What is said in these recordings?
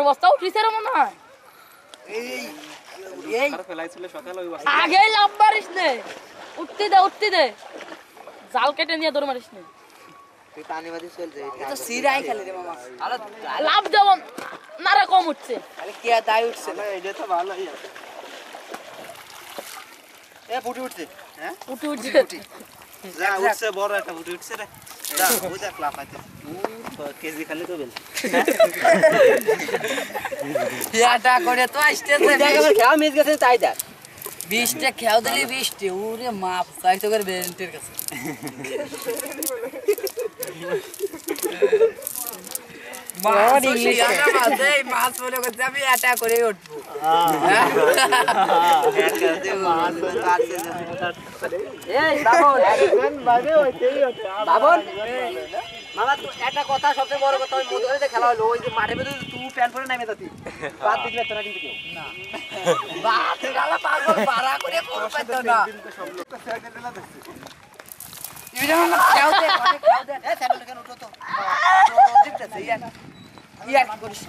বস্তা উঠিছে রে মনে হয় এই আর ফেলাইছিল সকালে ওই বস্তা আগে লাভ মারিস নে উঠতে দে জাল কেটে নিয়ে দৌড় মারিস নে তুই পানি বাদি চল যাই এটা সিরাই খেলে রে মামা আরে লাভ দেব নারে কম উঠছে আরে কি তাই উঠছে না এটা তো ভালোই আছে এ ফুটি উঠছে হ্যাঁ উঠছে যা উঠছে বড় একটা ফুটি উঠছে রে যা ওই দেখ লাফ আইতে কেজি খালি তো বেল ইয়াটা করে তো আসতেছে একবার খেয়া মিস গেছে তাই দেখ 20 টা খেয়াও দিলি 20 টা ওরে মাপ চাই তো করে বেন্টের কাছে মাছ ইংলিশ এটা মাঝে মাছ বলে করতে আমি এটা করে উঠবো এই বাবন একজন ভাবে হইতেই হচ্ছে বাবন মামা তো একটা কথা সবচেয়ে বড় কথা ওই মধুরে যে খেলা হলো ওই যে মাঠে মধ্যে তুই প্যান পরে নামে যাতি বাদ দিতে পারতো না কিন্তু কেউ না বাদ গালা পাগল পারা করে করতে পারতো না সব লোক তো সাইকেল দিলা দেখছে ইভিনে মামা খেয়াও দে এ স্যান্ডেল কেন উঠো তো জিততে ইয়ার কি করিস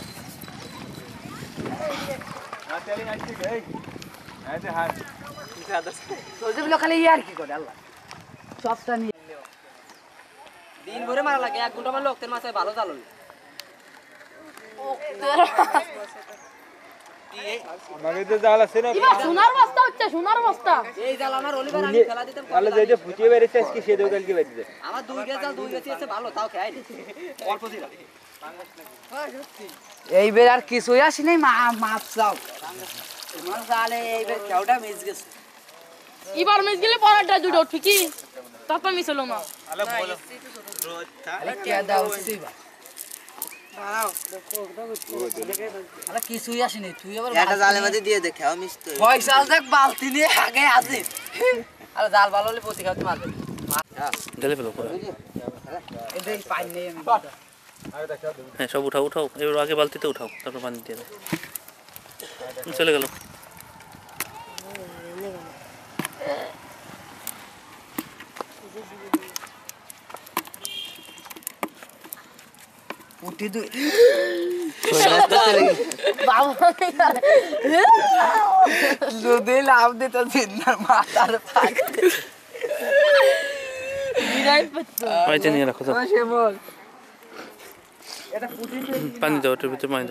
তেলি নাইছে এই আইতে হাত সোজে বলে খালি ইয়ার কি করে আল্লাহ সবটা নিয়ে দিন ভরে মারা লাগে 1 ঘন্টা মারলে ওক্তের মাছে ভালো জাল হল আমাদের তো জাল আছে না ইবা সোনার বস্তা হচ্ছে সোনার বস্তা এই জাল আমার অলিভার আমি ফেলা দিতাম তাহলে যেটা ফুটিয়ে বেরিয়েছে আজকে সে দেও কালকে বেরিয়েছে আমার দুই গেছে আছে ভালো তাও খাই অল্প দিরা এইবার আর কিছুই আসি নাই মাছ চাও তোমার জালে এইবার কেউটা মিস গেছে এবার মিস গেলে পরেরটা দুটো ঠিকই তারপর মিস হলো না আলে বলো রোজ থা আরে কে দাও সিবা দাও আরে কিছুই আসি নাই তুই আবার এটা জালের মধ্যে দিয়ে দে খাও মিস তো পয়সা দেখ বালতি নিয়ে আগে আসি আরে জাল ভালো হলে প্রতি খাওয়াতে মারবে ঢেলে ফেলো পুরো এই দেখ পানি নেই আমি হ্যাঁ সব উঠাও এবার আগে বালতিতে উঠাও তারপর পানি দিয়ে দাও চলে গেল উঠি দুই যদি লাভ দিত জিন্দার মাথার পাইতে নিয়ে রাখো বল পানি দাও ওটার ভিতরে পানি দাও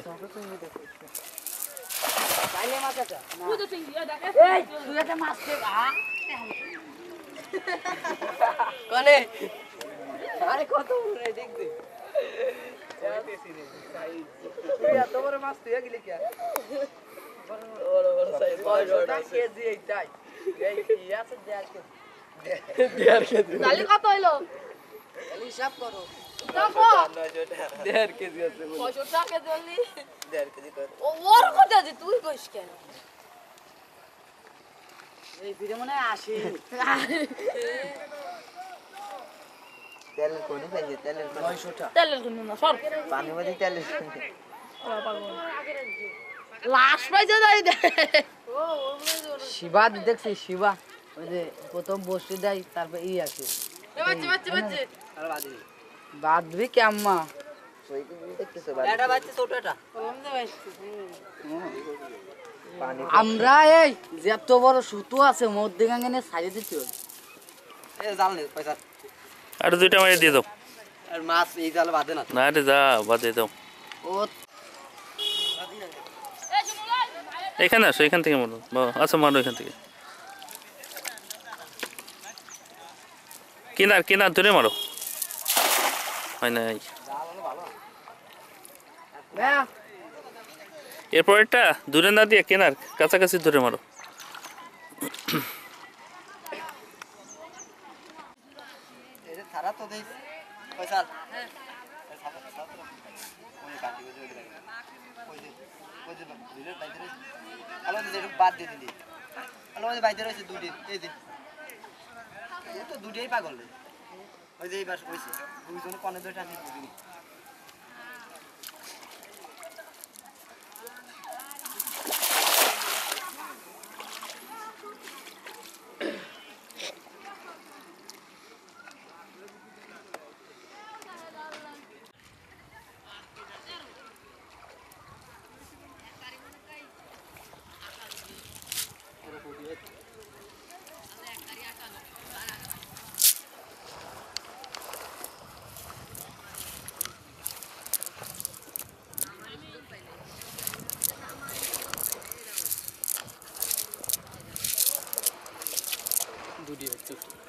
কনে আরে কত দেখতে এত বড় মাছ তুই গেলি কি কেজি এইটাই এই কি আছে দেড় কেজি তাহলে কত হইলো তাহলে হিসাব করো দেখো 1.5 কেজি আছে 500 টাকা দিলি 1.5 কেজি কত ওর কত আছে তুই কইস কেন এই ভিড়ে মনে 80 তেলের কোনি পাইছে তেলের কোনি 900 টাকা তেলের কোনি না সর পানি মধ্যে তেলের কোনি লাশ পাইছে যাই দে শিবা দেখছি শিবা ওই যে প্রথম বসে দেয় তারপর ই আসে বাচ্চা আর বাদবি কি আম্মা ওই তো দেখতেছ এটা বাচ্চা ছোটটা পানি আমরা এই যে এত বড় সুতো আছে মধ্যে গাঙ্গনে ছাড়িয়ে দিতে হবে এ জাল নে পয়সা আর দুইটা মারি দিয়ে দাও আর মাছ এই জাল বাঁধে না না রে যা বাদে দাও ও এখানে আসো এখান থেকে মারো আচ্ছা মারো এখান থেকে কিনার ধরে মারো হয় নাই এরপর একটা দূরে না দিয়ে কেনার কাছাকাছি ধরে মারো এই থারা তো দেই পয়সা হ্যাঁ আলো যে বাদ দিয়ে দিলি আলো যে বাইরে রয়েছে দুটি এই যে ও তো দুটেই পাগল রে ওই যে এইবার হইছে দুইজন কোনে দুইটা আছে বুঝিনি ভিডিও